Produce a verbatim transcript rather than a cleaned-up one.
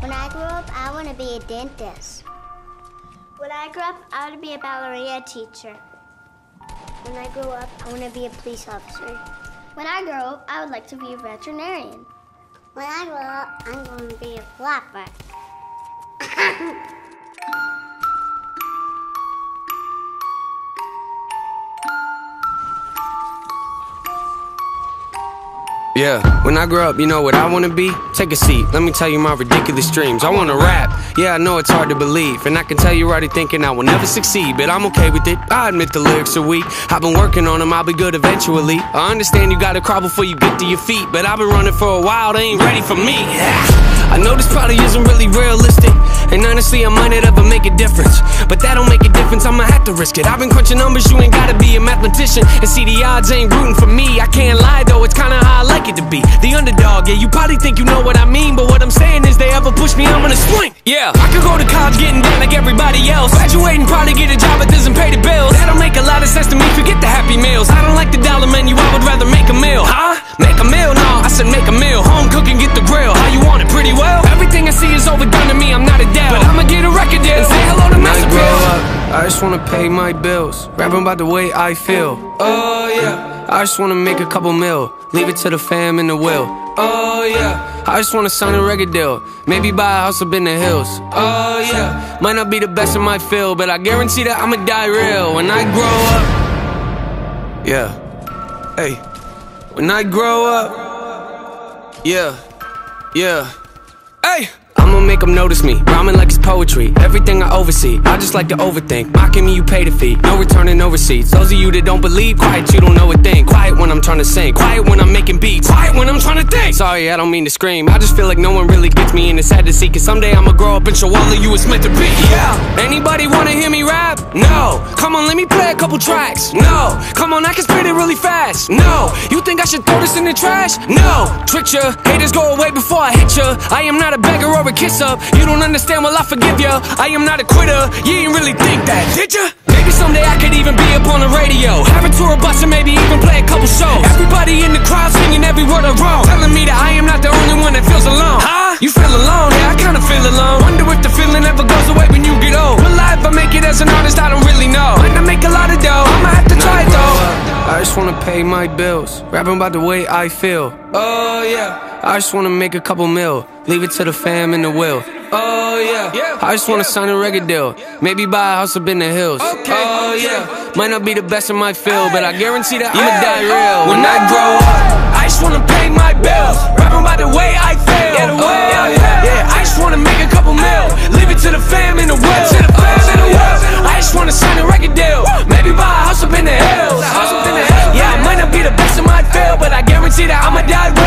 When I grow up, I want to be a dentist. When I grow up, I want to be a ballerina teacher. When I grow up, I want to be a police officer. When I grow up, I would like to be a veterinarian. When I grow up, I'm going to be a flapper. Yeah, when I grow up, you know what I wanna be? Take a seat, let me tell you my ridiculous dreams. I wanna rap, yeah, I know it's hard to believe, and I can tell you're already thinking I will never succeed, but I'm okay with it, I admit the lyrics are weak. I've been working on them, I'll be good eventually. I understand you gotta crawl before you get to your feet, but I've been running for a while, they ain't ready for me. I know this probably isn't really realistic, and honestly I might not ever make a difference, but that don't make a difference, I'ma have to risk it. I've been crunching numbers, you ain't gotta be a mathematician, and see the odds ain't rooting for me. I can't lie though, it's kinda how I like it to be, the underdog. Yeah, you probably think you know what I mean, but what I'm saying is they ever push me, I'm gonna swing. Yeah, I could go to college getting down like everybody else, graduating, probably get a job that doesn't pay the bills. That don't make a lot of sense to me, forget the happy meals. I don't like the dollar menu, I would rather make a meal. Huh? Make a meal? No, I said make a meal. Home cooking, get the grill. How you want it? Pretty well. Everything I see is overdone to me, I'm not a dad, but I'ma get a record deal and say hello to Master Bill. I just wanna pay my bills, rapping about the way I feel. Oh yeah, I just wanna make a couple mil, leave it to the fam and the will. Oh yeah, I just wanna sign a record deal, maybe buy a house up in the hills. Oh yeah, might not be the best in my field, but I guarantee that I'ma die real when I grow up. Yeah, hey, when I grow up. Yeah, yeah, hey, I'ma make them notice me, rhyming like it's poetry. Everything I oversee, I just like to overthink. Mocking me, you pay the fee, no returning, no receipts. Those of you that don't believe, quiet, you don't know a thing. Quiet when I'm trying to sing, quiet when I'm making beats, quiet when I'm trying to think. Sorry, I don't mean to scream, I just feel like no one really gets me, and it's sad to see, cause someday I'ma grow up and show all of you it's meant to be. Yeah, anybody wanna hear me rap? No. Come on, let me play a couple tracks. No. Come on, I can spit it really fast. No. You think I should throw this in the trash? No. Trick ya, haters go away before I hit ya. I am not a beggar or a kiss up. You don't understand, well I forgive ya. I am not a quitter, you ain't really think that, did ya? Maybe someday I could even be up on the radio, have a tour bus and maybe even play a couple shows. Everybody in the crowd singing every word I wrote, telling me that I am not the only one that feels alone. Huh? You feel alone? Yeah, I kinda feel alone. Wonder if the feeling ever goes away when you get old. Will I ever make it as an artist? I don't really know. Might not make a lot of dough, I'ma have to try it though. I just wanna pay my bills, rapping about the way I feel. Oh yeah, I just wanna make a couple mil, leave it to the fam and the will. Oh yeah, I just wanna sign a record deal, maybe buy a house up in the hills. Oh yeah, might not be the best in my field, but I guarantee that I'ma die real when I grow up. I just wanna pay my bills, rapping about the way I feel. Oh yeah, yeah, I just wanna make a couple mil, leave it to the fam and the will. To the fam and the will. I just wanna sign a record deal, maybe buy a house up in the hills. Yeah, I might not be the best in my field, but I guarantee that I'ma die real.